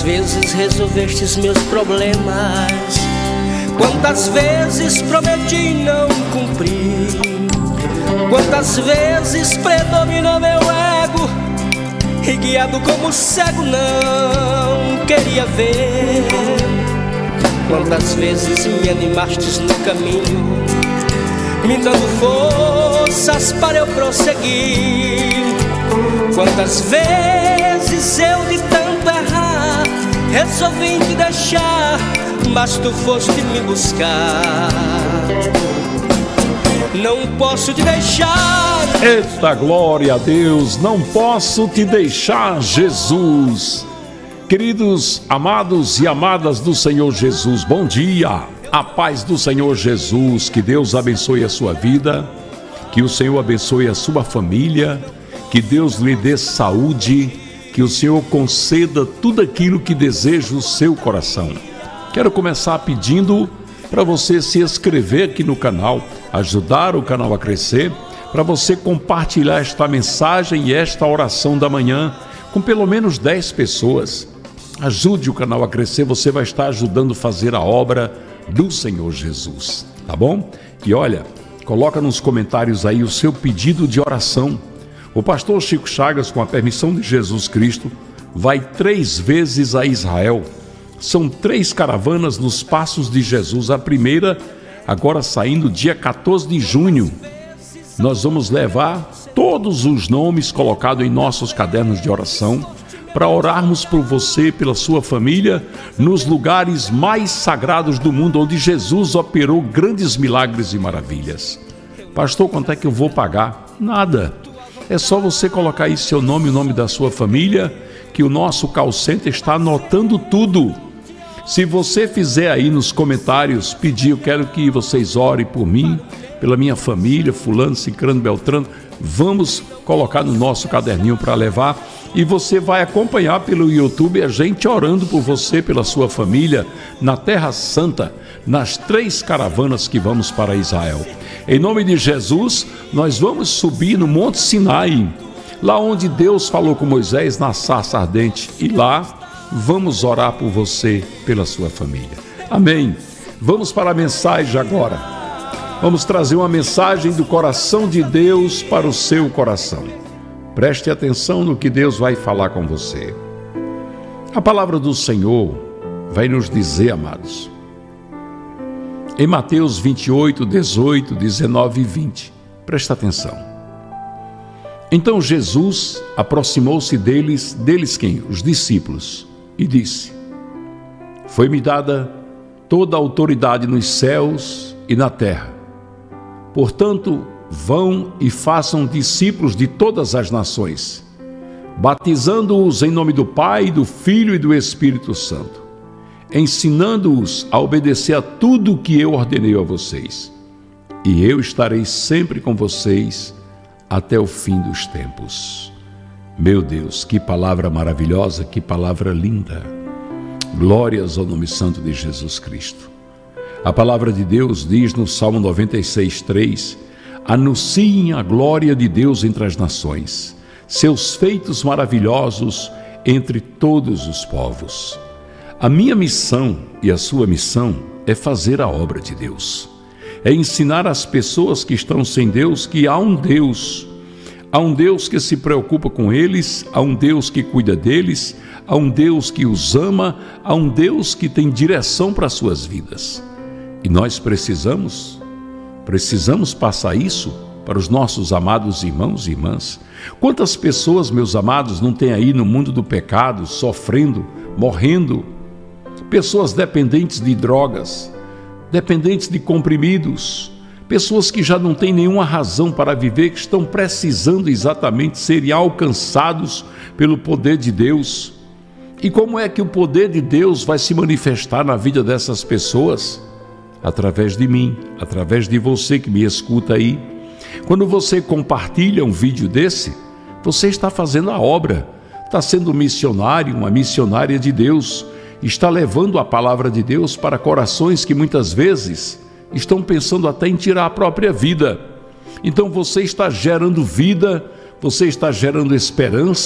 vezes resolvestes meus problemas, quantas vezes prometi e não cumpri, quantas vezes predominou meu ego e guiado como cego não queria ver. Quantas vezes me animastes no caminho, me dando forças para eu prosseguir. Quantas vezes eu de tanto errar resolvi te deixar, mas tu foste me buscar. Não posso te deixar. Eita, glória a Deus, não posso te deixar, Jesus. Queridos amados e amadas do Senhor Jesus, bom dia, a paz do Senhor Jesus, que Deus abençoe a sua vida, que o Senhor abençoe a sua família, que Deus lhe dê saúde, que o Senhor conceda tudo aquilo que deseja o seu coração. Quero começar pedindo para você se inscrever aqui no canal, ajudar o canal a crescer, para você compartilhar esta mensagem e esta oração da manhã com pelo menos 10 pessoas. Ajude o canal a crescer, você vai estar ajudando a fazer a obra do Senhor Jesus, tá bom? E olha, coloca nos comentários aí o seu pedido de oração. O pastor Chico Chagas, com a permissão de Jesus Cristo, vai 3 vezes a Israel. São 3 caravanas nos passos de Jesus. A primeira, agora saindo dia 14 de junho. Nós vamos levar todos os nomes colocados em nossos cadernos de oração para orarmos por você, pela sua família, nos lugares mais sagrados do mundo, onde Jesus operou grandes milagres e maravilhas. Pastor, quanto é que eu vou pagar? Nada. É só você colocar aí seu nome, o nome da sua família, que o nosso call center está anotando tudo. Se você fizer aí nos comentários, pedir, eu quero que vocês orem por mim, pela minha família, fulano, cicrano, beltrano, vamos colocar no nosso caderninho para levar, e você vai acompanhar pelo YouTube a gente orando por você, pela sua família, na Terra Santa, nas 3 caravanas que vamos para Israel. Em nome de Jesus, nós vamos subir no Monte Sinai, lá onde Deus falou com Moisés na sarça ardente, e lá vamos orar por você, pela sua família. Amém. Vamos para a mensagem agora. Vamos trazer uma mensagem do coração de Deus para o seu coração. Preste atenção no que Deus vai falar com você. A palavra do Senhor vai nos dizer, amados, em Mateus 28, 18, 19 e 20. Presta atenção. Então Jesus aproximou-se deles quem? Os discípulos, e disse: Foi-me dada toda a autoridade nos céus e na terra. Portanto, vão e façam discípulos de todas as nações, batizando-os em nome do Pai, do Filho e do Espírito Santo, ensinando-os a obedecer a tudo o que eu ordenei a vocês. E eu estarei sempre com vocês até o fim dos tempos. Meu Deus, que palavra maravilhosa, que palavra linda. Glórias ao nome santo de Jesus Cristo. A palavra de Deus diz no Salmo 96:3: Anunciem a glória de Deus entre as nações, seus feitos maravilhosos entre todos os povos. A minha missão e a sua missão é fazer a obra de Deus. É ensinar às pessoas que estão sem Deus que há um Deus que se preocupa com eles, há um Deus que cuida deles, há um Deus que os ama, há um Deus que tem direção para as suas vidas. E nós precisamos passar isso para os nossos amados irmãos e irmãs. Quantas pessoas, meus amados, não tem aí no mundo do pecado, sofrendo, morrendo? Pessoas dependentes de drogas, dependentes de comprimidos, pessoas que já não têm nenhuma razão para viver, que estão precisando exatamente serem alcançados pelo poder de Deus. E como é que o poder de Deus vai se manifestar na vida dessas pessoas? Através de mim, através de você que me escuta aí. Quando você compartilha um vídeo desse, você está fazendo a obra, está sendo um missionário, uma missionária de Deus, está levando a palavra de Deus para corações que muitas vezes estão pensando até em tirar a própria vida. Então você está gerando vida, você está gerando esperança,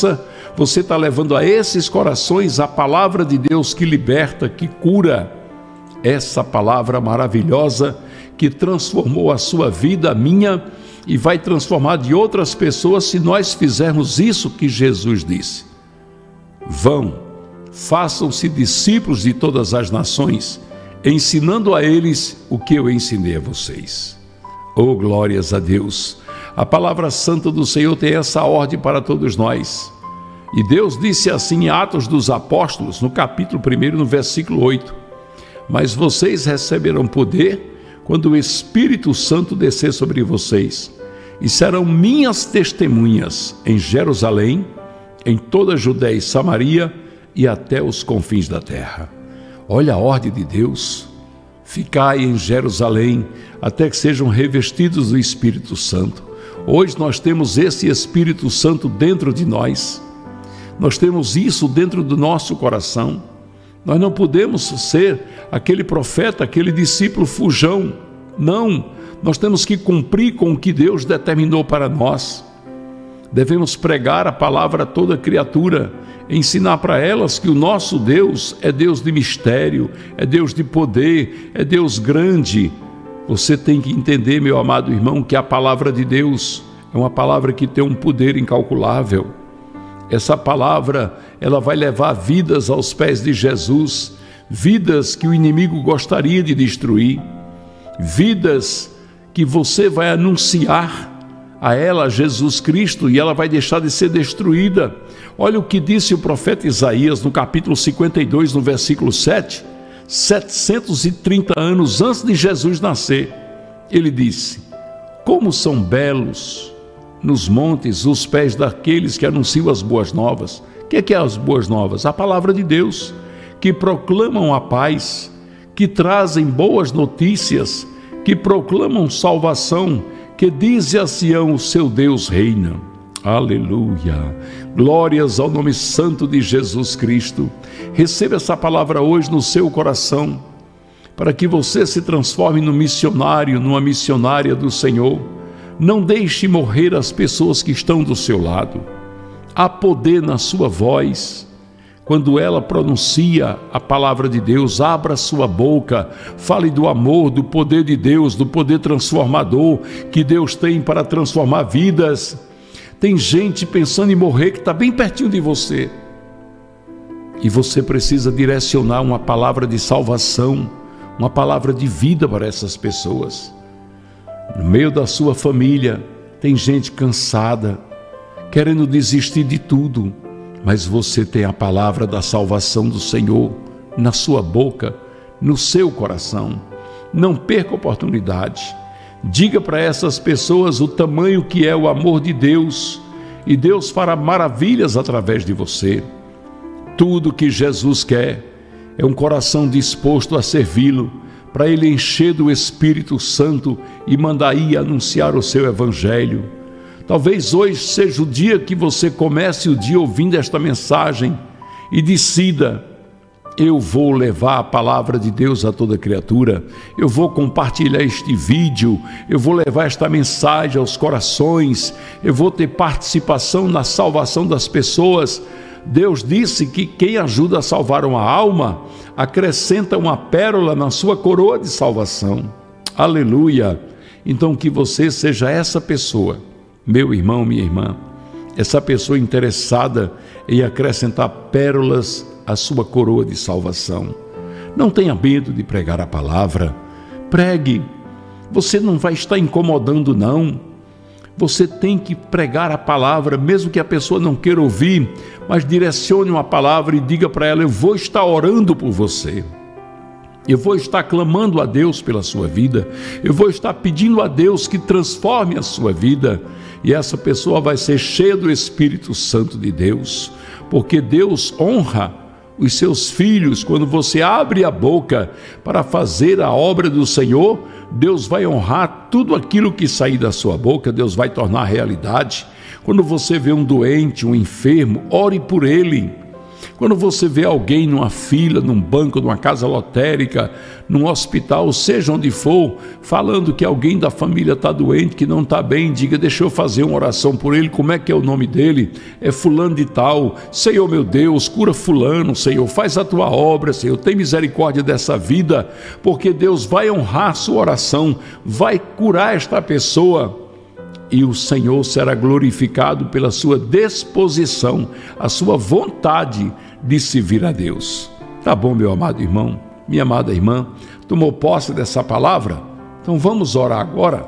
você está levando a esses corações a palavra de Deus que liberta, que cura. Essa palavra maravilhosa que transformou a sua vida, a minha, e vai transformar de outras pessoas se nós fizermos isso que Jesus disse. Vão, façam-se discípulos de todas as nações, ensinando a eles o que eu ensinei a vocês. Oh, glórias a Deus! A palavra santa do Senhor tem essa ordem para todos nós. E Deus disse assim em Atos dos Apóstolos, no capítulo 1, no versículo 8: mas vocês receberão poder quando o Espírito Santo descer sobre vocês, e serão minhas testemunhas em Jerusalém, em toda a Judéia e Samaria e até os confins da terra. Olha a ordem de Deus: ficai em Jerusalém até que sejam revestidos do Espírito Santo. Hoje nós temos esse Espírito Santo dentro de nós, nós temos isso dentro do nosso coração. Nós não podemos ser aquele profeta, aquele discípulo fujão. Não, nós temos que cumprir com o que Deus determinou para nós. Devemos pregar a palavra a toda criatura, ensinar para elas que o nosso Deus é Deus de mistério, é Deus de poder, é Deus grande. Você tem que entender, meu amado irmão, que a palavra de Deus é uma palavra que tem um poder incalculável. Essa palavra, ela vai levar vidas aos pés de Jesus, vidas que o inimigo gostaria de destruir, vidas que você vai anunciar a ela, Jesus Cristo, e ela vai deixar de ser destruída. Olha o que disse o profeta Isaías no capítulo 52, no versículo 7, 730 anos antes de Jesus nascer. Ele disse: como são belos nos montes os pés daqueles que anunciam as boas novas. O que é as boas novas? A palavra de Deus, que proclamam a paz, que trazem boas notícias, que proclamam salvação, que dizem a Sião: o seu Deus reina. Aleluia! Glórias ao nome santo de Jesus Cristo. Receba essa palavra hoje no seu coração, para que você se transforme num missionário, numa missionária do Senhor. Não deixe morrer as pessoas que estão do seu lado. Há poder na sua voz. Quando ela pronuncia a palavra de Deus, abra sua boca, fale do amor, do poder de Deus, do poder transformador que Deus tem para transformar vidas. Tem gente pensando em morrer que está bem pertinho de você. E você precisa direcionar uma palavra de salvação, uma palavra de vida para essas pessoas. No meio da sua família, tem gente cansada, querendo desistir de tudo, mas você tem a palavra da salvação do Senhor na sua boca, no seu coração. Não perca a oportunidade. Diga para essas pessoas o tamanho que é o amor de Deus, e Deus fará maravilhas através de você. Tudo que Jesus quer é um coração disposto a servi-lo, para Ele encher do Espírito Santo e mandar ir anunciar o seu Evangelho. Talvez hoje seja o dia que você comece o dia ouvindo esta mensagem e decida: eu vou levar a palavra de Deus a toda criatura, eu vou compartilhar este vídeo, eu vou levar esta mensagem aos corações, eu vou ter participação na salvação das pessoas. Deus disse que quem ajuda a salvar uma alma, acrescenta uma pérola na sua coroa de salvação. Aleluia! Então que você seja essa pessoa, meu irmão, minha irmã, essa pessoa interessada em acrescentar pérolas à sua coroa de salvação. Não tenha medo de pregar a palavra. Pregue. Você não vai estar incomodando, não. Você tem que pregar a palavra, mesmo que a pessoa não queira ouvir, mas direcione uma palavra e diga para ela: eu vou estar orando por você, eu vou estar clamando a Deus pela sua vida, eu vou estar pedindo a Deus que transforme a sua vida, e essa pessoa vai ser cheia do Espírito Santo de Deus, porque Deus honra os seus filhos. Quando você abre a boca para fazer a obra do Senhor, Deus vai honrar tudo aquilo que sair da sua boca, Deus vai tornar realidade. Quando você vê um doente, um enfermo, ore por ele. Quando você vê alguém numa fila, num banco, numa casa lotérica, num hospital, seja onde for, falando que alguém da família está doente, que não está bem, diga: deixa eu fazer uma oração por ele. Como é que é o nome dele? É fulano de tal. Senhor meu Deus, cura fulano, Senhor, faz a tua obra, Senhor, tem misericórdia dessa vida, porque Deus vai honrar sua oração, vai curar esta pessoa, e o Senhor será glorificado pela sua disposição, a sua vontade de servir a Deus. Tá bom, meu amado irmão, minha amada irmã, tomou posse dessa palavra? Então vamos orar agora.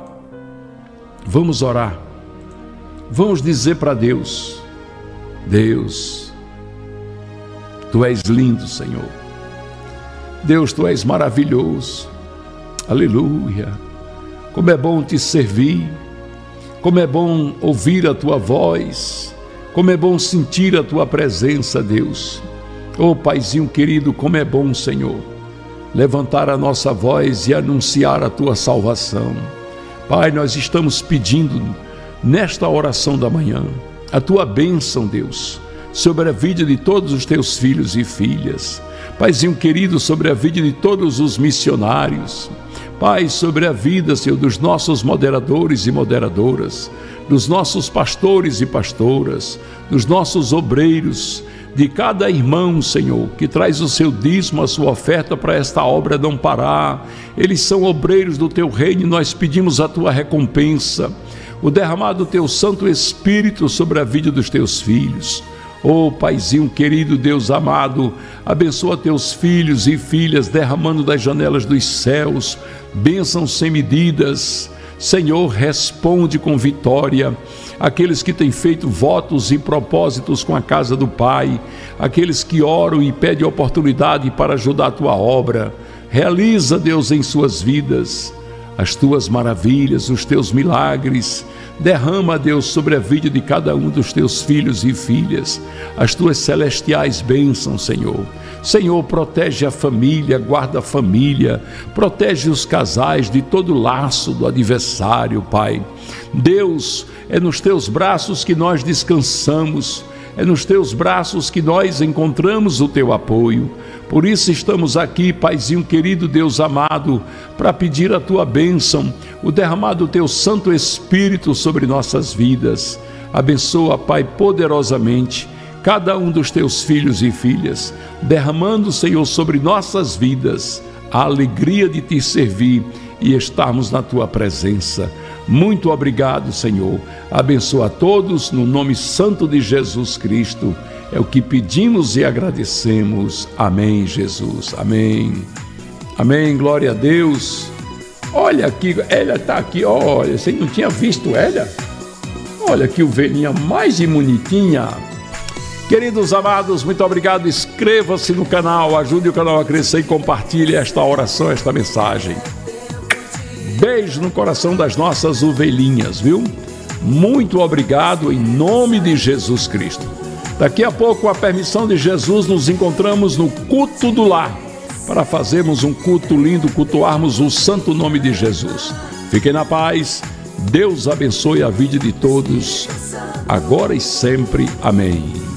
Vamos orar. Vamos dizer para Deus: Deus, Tu és lindo, Senhor. Deus, Tu és maravilhoso. Aleluia. Como é bom Te servir. Como é bom ouvir a Tua voz. Como é bom sentir a Tua presença, Deus. Oh, Paizinho querido, como é bom, Senhor, levantar a nossa voz e anunciar a Tua salvação. Pai, nós estamos pedindo nesta oração da manhã a Tua bênção, Deus, sobre a vida de todos os Teus filhos e filhas. Paizinho querido, sobre a vida de todos os missionários. Pai, sobre a vida, Senhor, dos nossos moderadores e moderadoras, dos nossos pastores e pastoras, dos nossos obreiros, de cada irmão, Senhor, que traz o seu dízimo, a sua oferta para esta obra não parar. Eles são obreiros do Teu reino e nós pedimos a Tua recompensa, o derramado do Teu Santo Espírito sobre a vida dos Teus filhos. Oh, Paizinho querido, Deus amado, abençoa Teus filhos e filhas, derramando das janelas dos céus bênçãos sem medidas. Senhor, responde com vitória aqueles que têm feito votos e propósitos com a casa do Pai, aqueles que oram e pedem oportunidade para ajudar a Tua obra. Realiza, Deus, em suas vidas as Tuas maravilhas, os Teus milagres. Derrama, Deus, sobre a vida de cada um dos Teus filhos e filhas as Tuas celestiais bênçãos, Senhor. Senhor, protege a família, guarda a família, protege os casais de todo laço do adversário, Pai. Deus, é nos Teus braços que nós descansamos, é nos Teus braços que nós encontramos o Teu apoio. Por isso estamos aqui, Paizinho querido, Deus amado, para pedir a Tua bênção, o derramado do Teu Santo Espírito sobre nossas vidas. Abençoa, Pai, poderosamente cada um dos Teus filhos e filhas, derramando, Senhor, sobre nossas vidas a alegria de Te servir e estarmos na Tua presença. Muito obrigado, Senhor. Abençoa a todos no nome santo de Jesus Cristo. É o que pedimos e agradecemos. Amém, Jesus. Amém. Amém. Glória a Deus. Olha aqui, Hélia está aqui. Olha, você não tinha visto Hélia? Olha que ovelhinha mais bonitinha. Queridos amados, muito obrigado. Inscreva-se no canal, ajude o canal a crescer e compartilhe esta oração, esta mensagem. Beijo no coração das nossas ovelhinhas, viu? Muito obrigado em nome de Jesus Cristo. Daqui a pouco, com a permissão de Jesus, nos encontramos no culto do lar para fazermos um culto lindo, cultuarmos o santo nome de Jesus. Fiquem na paz. Deus abençoe a vida de todos, agora e sempre. Amém.